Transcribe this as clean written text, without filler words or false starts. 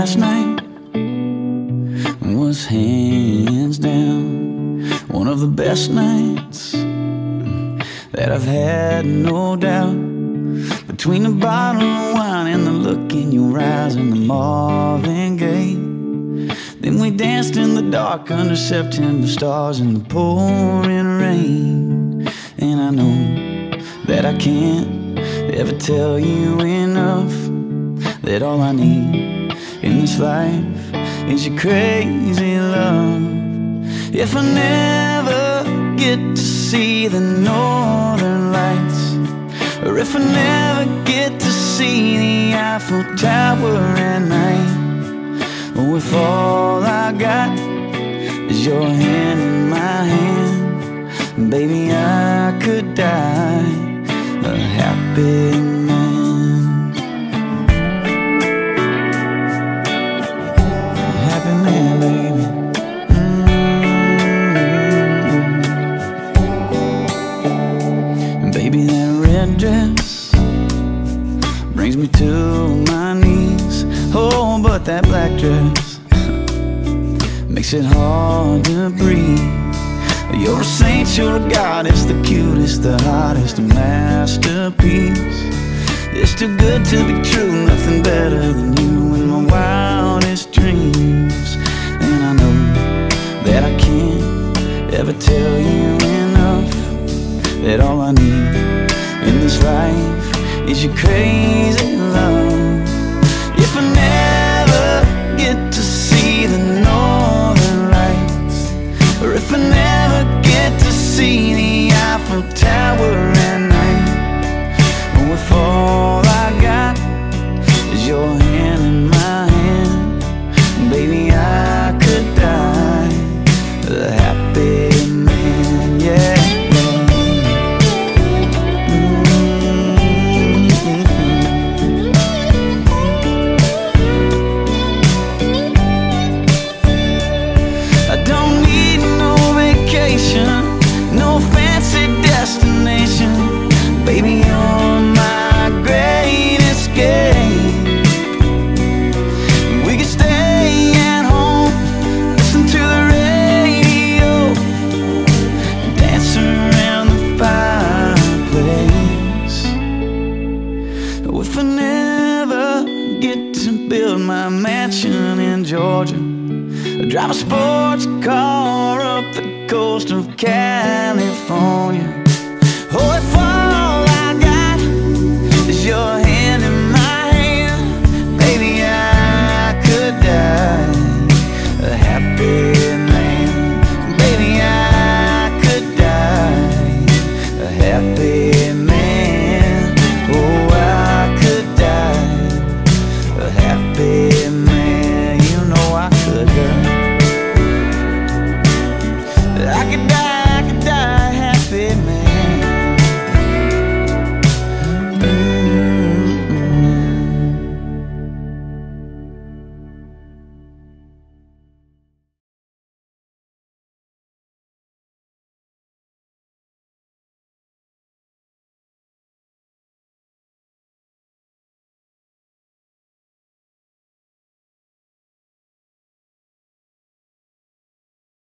last night was hands down one of the best nights that I've had, no doubt. Between the bottle of wine and the look in your eyes and the Marvin Gaye, then we danced in the dark under September stars in the pouring rain. And I know that I can't ever tell you enough that all I need in this life is your crazy love. If I never get to see the northern lights, or if I never get to see the Eiffel Tower at night, or if all I got is your hand in my hand, baby, I could die a happy man. A happy man, baby. Baby, that red dress brings me to my knees. Oh, but that black dress makes it hard to breathe. You're a saint, you're a goddess, the cutest, the hottest, a masterpiece. It's too good to be true, nothing better than you in my wildest dreams. And I know that I can't ever tell you enough that all I need in this life is your crazy love. If I never get to see the northern lights, or if I never get to see the Eiffel Tower at night, or if all I got is your hand in my hand, baby, I could die a happy man, yeah. No fancy destination, baby, you're my great escape. We could stay at home, listen to the radio, dance around the fireplace. If I never get to build my mansion in Georgia, I drive a sports car up the coast of California. Oh, if all I got is your hand in my hand, baby, I could die a happy